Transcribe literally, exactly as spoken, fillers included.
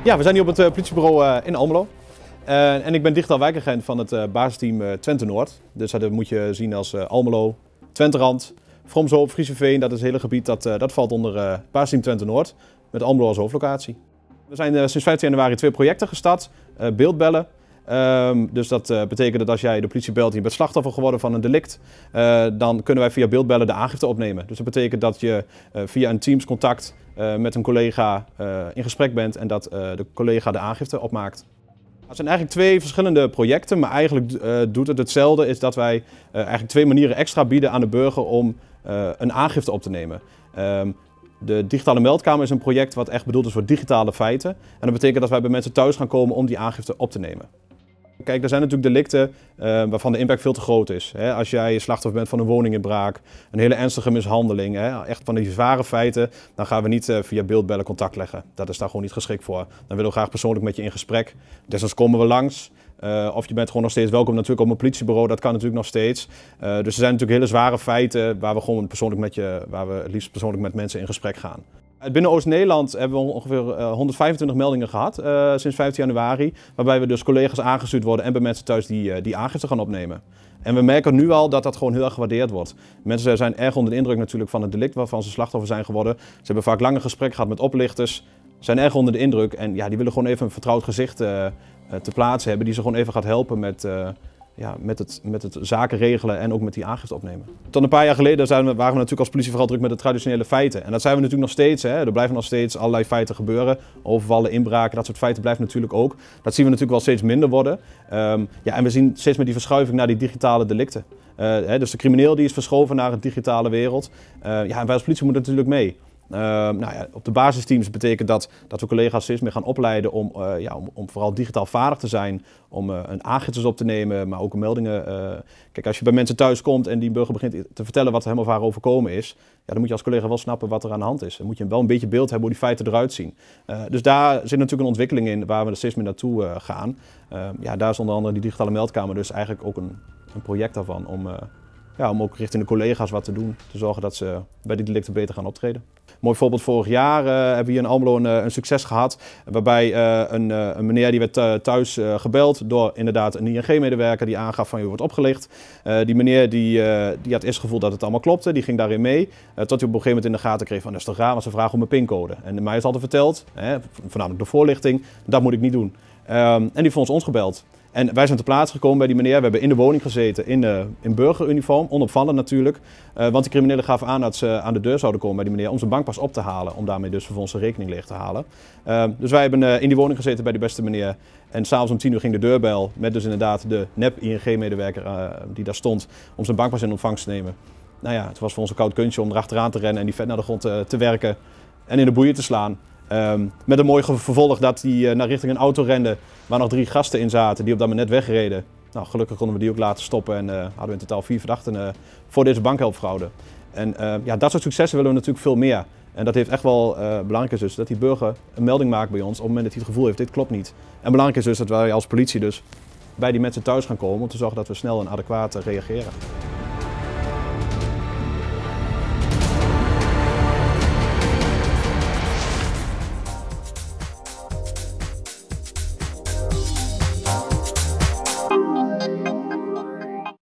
Ja, we zijn hier op het uh, politiebureau uh, in Almelo. Uh, en ik ben digitaal wijkagent van het uh, basisteam uh, Twente Noord. Dus dat moet je zien als uh, Almelo, Twenterand, Fromshoop, Friezenveen. Dat is het hele gebied dat, uh, dat valt onder uh, basisteam Twente Noord. Met Almelo als hoofdlocatie. We zijn uh, sinds vijftien januari twee projecten gestart. Uh, beeldbellen. Um, dus dat uh, betekent dat als jij de politie belt en je bent slachtoffer geworden van een delict, uh, dan kunnen wij via beeldbellen de aangifte opnemen. Dus dat betekent dat je uh, via een Teams contact uh, met een collega uh, in gesprek bent en dat uh, de collega de aangifte opmaakt. Het zijn eigenlijk twee verschillende projecten, maar eigenlijk uh, doet het hetzelfde, is dat wij uh, eigenlijk twee manieren extra bieden aan de burger om uh, een aangifte op te nemen. Um, De digitale meldkamer is een project wat echt bedoeld is voor digitale feiten. En dat betekent dat wij bij mensen thuis gaan komen om die aangifte op te nemen. Kijk, er zijn natuurlijk delicten uh, waarvan de impact veel te groot is. Hè? Als jij slachtoffer bent van een woninginbraak, een hele ernstige mishandeling, hè? Echt van die zware feiten, dan gaan we niet uh, via beeldbellen contact leggen. Dat is daar gewoon niet geschikt voor. Dan willen we graag persoonlijk met je in gesprek. Desnoods komen we langs. Uh, of je bent gewoon nog steeds welkom natuurlijk op een politiebureau, dat kan natuurlijk nog steeds. Uh, dus er zijn natuurlijk hele zware feiten waar we gewoon persoonlijk met je, waar we het liefst persoonlijk met mensen in gesprek gaan. Binnen Oost-Nederland hebben we ongeveer uh, honderdvijfentwintig meldingen gehad uh, sinds vijftien januari. Waarbij we dus collega's aangestuurd worden en bij mensen thuis die, uh, die aangifte gaan opnemen. En we merken nu al dat dat gewoon heel erg gewaardeerd wordt. Mensen zijn erg onder de indruk natuurlijk van het delict waarvan ze slachtoffer zijn geworden. Ze hebben vaak lange gesprekken gehad met oplichters. Zijn erg onder de indruk en ja, die willen gewoon even een vertrouwd gezicht uh, uh, te plaatsen hebben. Die ze gewoon even gaat helpen met, uh, ja, met, het, met het zaken regelen en ook met die aangifte opnemen. Tot een paar jaar geleden zijn we, waren we natuurlijk als politie vooral druk met de traditionele feiten. En dat zijn we natuurlijk nog steeds. Hè. Er blijven nog steeds allerlei feiten gebeuren. Overvallen, inbraken, dat soort feiten blijven natuurlijk ook. Dat zien we natuurlijk wel steeds minder worden. Um, ja, en we zien steeds meer die verschuiving naar die digitale delicten. Uh, hè, dus de crimineel die is verschoven naar een digitale wereld. Uh, ja, en wij als politie moeten natuurlijk mee. Uh, nou ja, op de basisteams betekent dat dat we collega's steeds meer gaan opleiden om, uh, ja, om, om vooral digitaal vaardig te zijn, om uh, een aangiftes op te nemen, maar ook meldingen. Uh, kijk, als je bij mensen thuis komt en die burger begint te vertellen wat er hem of haar overkomen is, ja, dan moet je als collega wel snappen wat er aan de hand is. Dan moet je wel een beetje beeld hebben hoe die feiten eruit zien. Uh, dus daar zit natuurlijk een ontwikkeling in waar we er steeds meer naartoe uh, gaan. Uh, ja, daar is onder andere die digitale meldkamer dus eigenlijk ook een, een project daarvan om, uh, ja, om ook richting de collega's wat te doen, te zorgen dat ze bij die delicten beter gaan optreden. Mooi voorbeeld, vorig jaar uh, hebben we hier in Almelo een, een succes gehad waarbij uh, een, uh, een meneer die werd uh, thuis uh, gebeld door inderdaad een I N G-medewerker die aangaf van je wordt opgelicht. Uh, die meneer die, uh, die had eerst het gevoel dat het allemaal klopte, die ging daarin mee. Uh, tot hij op een gegeven moment in de gaten kreeg van dat is toch raar, want ze vragen om een pincode. En mij is altijd verteld, hè, voornamelijk de voorlichting, dat moet ik niet doen. Um, en die heeft ons ons gebeld. En wij zijn ter plaatse gekomen bij die meneer. We hebben in de woning gezeten in, uh, in burgeruniform, onopvallend natuurlijk. Uh, want die criminelen gaven aan dat ze aan de deur zouden komen bij die meneer om zijn bankpas op te halen. Om daarmee dus vervolgens zijn rekening leeg te halen. Uh, dus wij hebben uh, in die woning gezeten bij die beste meneer. En s'avonds om tien uur ging de deurbel met dus inderdaad de nep I N G-medewerker uh, die daar stond om zijn bankpas in ontvangst te nemen. Nou ja, het was voor ons een koud kuntje om erachteraan te rennen en die vet naar de grond uh, te werken en in de boeien te slaan. Um, met een mooi vervolg dat hij uh, naar richting een auto rende waar nog drie gasten in zaten die op dat moment wegreden. Nou, gelukkig konden we die ook laten stoppen en uh, hadden we in totaal vier verdachten uh, voor deze bankhelpfraude. En uh, ja, dat soort successen willen we natuurlijk veel meer. En dat heeft echt wel uh, belangrijk is dus dat die burger een melding maakt bij ons op het moment dat hij het gevoel heeft dit klopt niet. En belangrijk is dus dat wij als politie dus bij die mensen thuis gaan komen om te zorgen dat we snel en adequaat uh, reageren.